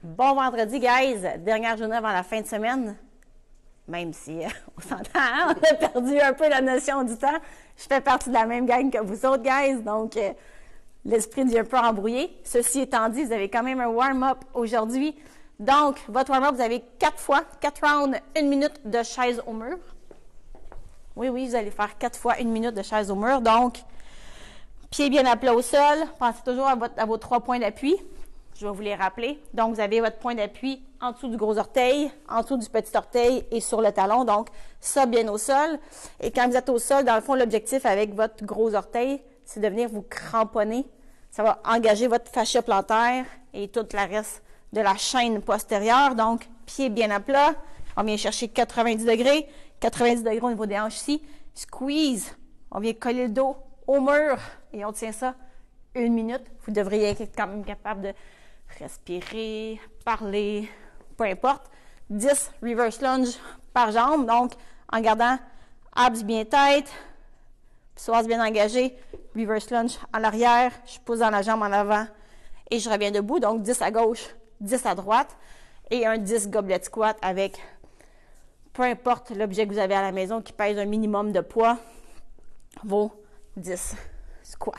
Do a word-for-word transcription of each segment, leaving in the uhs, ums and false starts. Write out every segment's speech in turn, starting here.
Bon vendredi, guys! Dernière journée avant la fin de semaine. Même si euh, on s'entend, hein? On a perdu un peu la notion du temps. Je fais partie de la même gang que vous autres, guys. Donc, euh, l'esprit est un peu embrouillé. Ceci étant dit, vous avez quand même un warm-up aujourd'hui. Donc, votre warm-up, vous avez quatre fois, quatre rounds, une minute de chaise au mur. Oui, oui, vous allez faire quatre fois une minute de chaise au mur. Donc, pieds bien à plat au sol. Pensez toujours à, votre, à vos trois points d'appui. Je vais vous les rappeler. Donc, vous avez votre point d'appui en dessous du gros orteil, en dessous du petit orteil et sur le talon. Donc, ça bien au sol. Et quand vous êtes au sol, dans le fond, l'objectif avec votre gros orteil, c'est de venir vous cramponner. Ça va engager votre fascia plantaire et tout le reste de la chaîne postérieure. Donc, pieds bien à plat. On vient chercher quatre-vingt-dix degrés. quatre-vingt-dix degrés au niveau des hanches ici. Squeeze. On vient coller le dos au mur et on tient ça une minute. Vous devriez être quand même capable de respirer, parler, peu importe. dix reverse lunge par jambe. Donc, en gardant abs bien tête, psoas bien engagé, reverse lunge à l'arrière, je pose dans la jambe en avant et je reviens debout. Donc, dix à gauche, dix à droite et un dix goblet squat avec peu importe l'objet que vous avez à la maison qui pèse un minimum de poids, vos dix squats.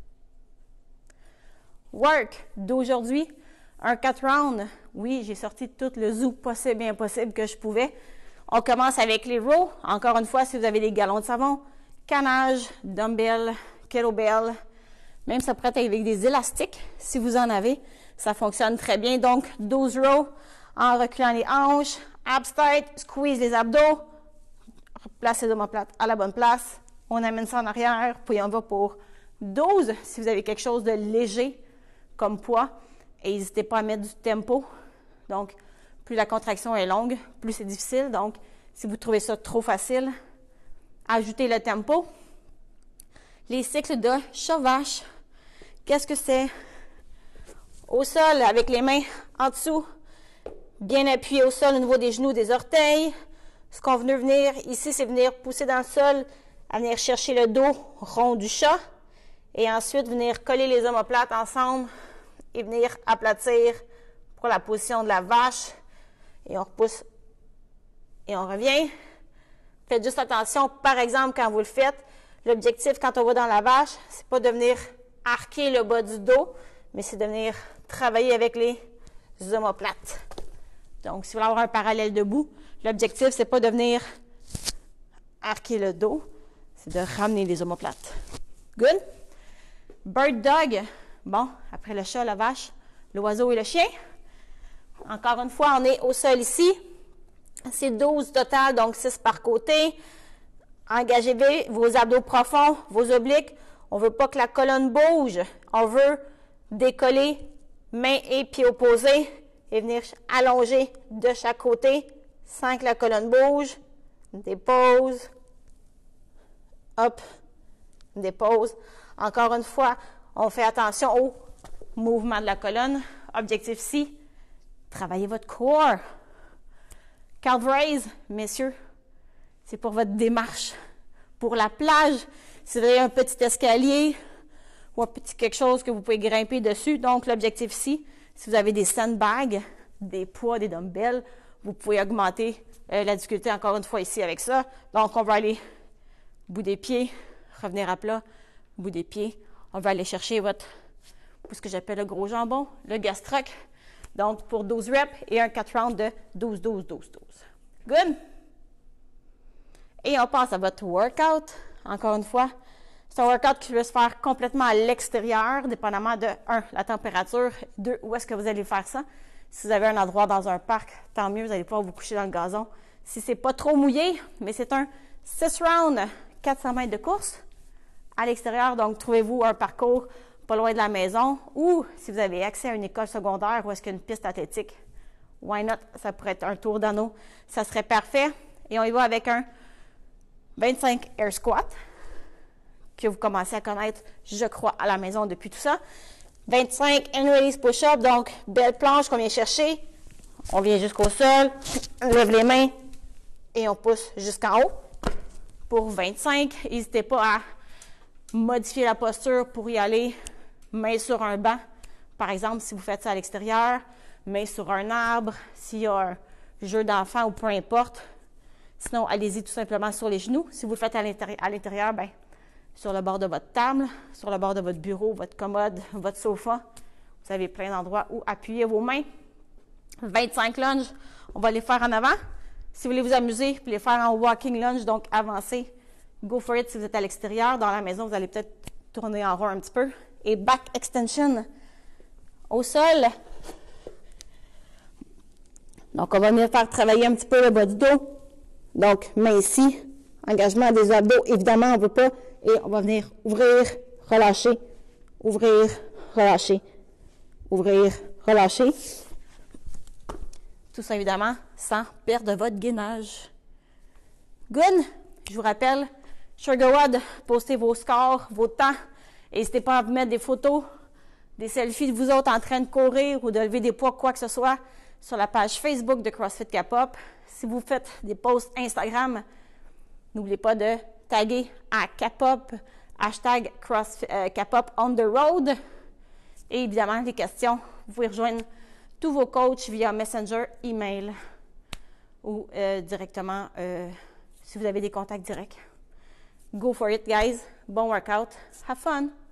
Work d'aujourd'hui, un quatre rounds. Oui, j'ai sorti tout le zoo possible et impossible que je pouvais. On commence avec les rows. Encore une fois, si vous avez des galons de savon, canage, dumbbell, kettlebell, même ça pourrait être avec des élastiques, si vous en avez, ça fonctionne très bien. Donc, douze rows en reculant les hanches, abs tight, squeeze les abdos, place les omoplates à la bonne place. On amène ça en arrière, puis on va pour douze. Si vous avez quelque chose de léger comme poids, et n'hésitez pas à mettre du tempo. Donc, plus la contraction est longue, plus c'est difficile. Donc, si vous trouvez ça trop facile, ajoutez le tempo. Les cycles de chat-vache. Qu'est-ce que c'est? Au sol, avec les mains en dessous, bien appuyé au sol au niveau des genoux, des orteils. Ce qu'on veut venir ici, c'est venir pousser dans le sol, à venir chercher le dos rond du chat. Et ensuite, venir coller les omoplates ensemble et venir aplatir pour la position de la vache. Et on repousse et on revient. Faites juste attention, par exemple, quand vous le faites, l'objectif quand on va dans la vache, c'est pas de venir arquer le bas du dos, mais c'est de venir travailler avec les omoplates. Donc, si vous voulez avoir un parallèle debout, l'objectif, c'est pas de venir arquer le dos, c'est de ramener les omoplates. Good? Bird dog. Bon, après le chat, la vache, l'oiseau et le chien. Encore une fois, on est au sol ici. C'est douze total, donc six par côté. Engagez vos abdos profonds, vos obliques. On ne veut pas que la colonne bouge. On veut décoller mains et pieds opposés et venir allonger de chaque côté sans que la colonne bouge. Dépose. Hop. Dépose. Encore une fois, on fait attention au mouvement de la colonne. Objectif ici, travaillez votre corps. Calf raise, messieurs, c'est pour votre démarche. Pour la plage, si vous avez un petit escalier ou un petit quelque chose que vous pouvez grimper dessus. Donc, l'objectif ici, si vous avez des sandbags, des poids, des dumbbells, vous pouvez augmenter euh, la difficulté encore une fois ici avec ça. Donc, on va aller bout des pieds, revenir à plat, bout des pieds. On va aller chercher votre, ce que j'appelle le gros jambon, le gastroc. Donc, pour douze reps et un quatre rounds de douze, douze, douze, douze. Good? Et on passe à votre workout. Encore une fois, c'est un workout qui peut se faire complètement à l'extérieur, dépendamment de, un, la température, deux, où est-ce que vous allez faire ça. Si vous avez un endroit dans un parc, tant mieux, vous allez pouvoir vous coucher dans le gazon. Si c'est pas trop mouillé, mais c'est un six rounds, quatre cents mètres de course à l'extérieur. Donc, trouvez-vous un parcours pas loin de la maison ou si vous avez accès à une école secondaire où est-ce qu'il y a une piste athlétique, why not? Ça pourrait être un tour d'anneau. Ça serait parfait. Et on y va avec un vingt-cinq air squat que vous commencez à connaître, je crois, à la maison depuis tout ça. vingt-cinq hand release push-up. Donc, belle planche qu'on vient chercher. On vient jusqu'au sol, on lève les mains et on pousse jusqu'en haut. Pour vingt-cinq, n'hésitez pas à modifier la posture pour y aller main sur un banc. Par exemple, si vous faites ça à l'extérieur, main sur un arbre, s'il y a un jeu d'enfant ou peu importe. Sinon, allez-y tout simplement sur les genoux. Si vous le faites à l'intérieur, bien, sur le bord de votre table, sur le bord de votre bureau, votre commode, votre sofa. Vous avez plein d'endroits où appuyer vos mains. vingt-cinq lunges, on va les faire en avant. Si vous voulez vous amuser, vous pouvez les faire en walking lunge, donc avancer. Go for it si vous êtes à l'extérieur. Dans la maison, vous allez peut-être tourner en rond un petit peu. Et back extension au sol. Donc, on va venir faire travailler un petit peu le bas du dos. Donc, main ici, engagement des abdos, évidemment, on ne veut pas. Et on va venir ouvrir, relâcher, ouvrir, relâcher, ouvrir, relâcher. Tout ça, évidemment, sans perdre votre gainage. Good? Je vous rappelle, SugarWOD, postez vos scores, vos temps. N'hésitez pas à vous mettre des photos, des selfies de vous autres en train de courir ou de lever des poids, quoi que ce soit, sur la page Facebook de CrossFit Cap-Up. Si vous faites des posts Instagram, n'oubliez pas de taguer à Cap-Up, hashtag CrossFit, euh, Cap-Up on the road. Et évidemment, les questions, vous pouvez rejoindre tous vos coachs via Messenger, email ou euh, directement euh, si vous avez des contacts directs. Go for it, guys. Bon workout. Have fun.